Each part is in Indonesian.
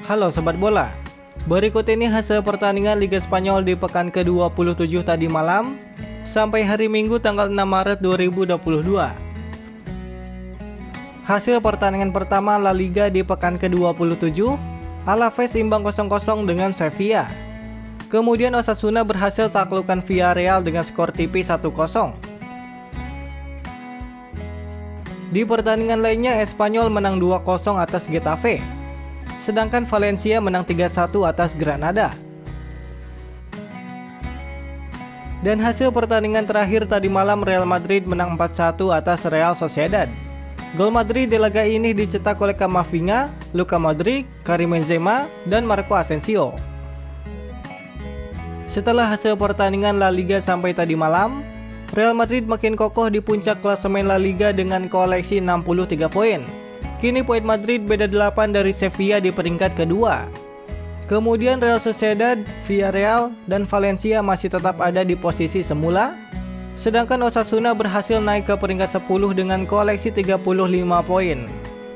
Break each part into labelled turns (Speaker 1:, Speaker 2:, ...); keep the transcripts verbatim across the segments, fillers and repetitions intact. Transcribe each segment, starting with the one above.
Speaker 1: Halo Sobat Bola, berikut ini hasil pertandingan Liga Spanyol di pekan ke dua puluh tujuh tadi malam sampai hari Minggu tanggal enam Maret dua ribu dua puluh dua. Hasil pertandingan pertama La Liga di pekan ke dua puluh tujuh, Alaves imbang kosong kosong dengan Sevilla. Kemudian Osasuna berhasil taklukkan Villarreal dengan skor tipis satu kosong. Di pertandingan lainnya, Espanyol menang dua kosong atas Getafe, sedangkan Valencia menang tiga satu atas Granada. Dan hasil pertandingan terakhir tadi malam, Real Madrid menang empat satu atas Real Sociedad. Gol Madrid di laga ini dicetak oleh Camavinga, Luka Modric, Karim Benzema, dan Marco Asensio. Setelah hasil pertandingan La Liga sampai tadi malam, Real Madrid makin kokoh di puncak klasemen La Liga dengan koleksi enam puluh tiga poin. Kini poin Madrid beda delapan dari Sevilla di peringkat kedua. Kemudian Real Sociedad, Villarreal, dan Valencia masih tetap ada di posisi semula. Sedangkan Osasuna berhasil naik ke peringkat sepuluh dengan koleksi tiga puluh lima poin.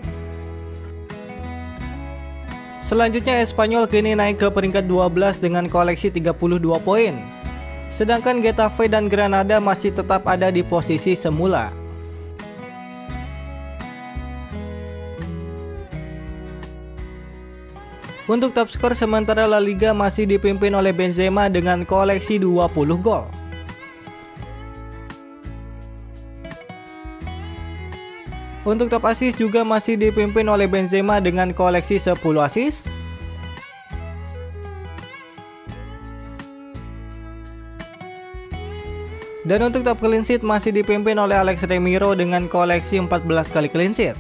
Speaker 1: Selanjutnya Espanyol kini naik ke peringkat dua belas dengan koleksi tiga puluh dua poin. Sedangkan Getafe dan Granada masih tetap ada di posisi semula. Untuk top skor sementara La Liga masih dipimpin oleh Benzema dengan koleksi dua puluh gol. Untuk top assist juga masih dipimpin oleh Benzema dengan koleksi sepuluh assist. Dan untuk top clean sheet masih dipimpin oleh Alex Remiro dengan koleksi empat belas kali clean sheet.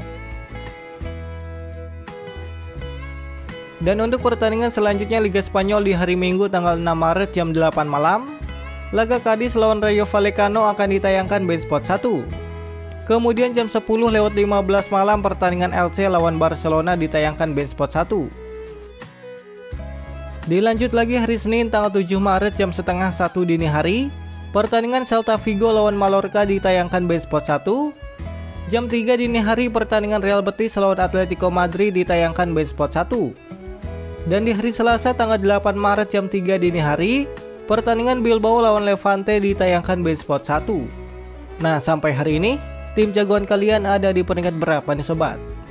Speaker 1: Dan untuk pertandingan selanjutnya Liga Spanyol di hari Minggu tanggal enam Maret jam delapan malam, laga Cadiz lawan Rayo Vallecano akan ditayangkan beIN Sport satu. Kemudian jam sepuluh lewat lima belas malam pertandingan Elche lawan Barcelona ditayangkan beIN Sport satu. Dilanjut lagi hari Senin tanggal tujuh Maret jam setengah satu dini hari, pertandingan Celta Vigo lawan Mallorca ditayangkan beIN Sport satu. Jam tiga dini hari pertandingan Real Betis lawan Atletico Madrid ditayangkan beIN Sport satu. Dan di hari Selasa tanggal delapan Maret jam tiga dini hari, pertandingan Bilbao lawan Levante ditayangkan beIN Sport satu. Nah, sampai hari ini, tim jagoan kalian ada di peringkat berapa nih sobat?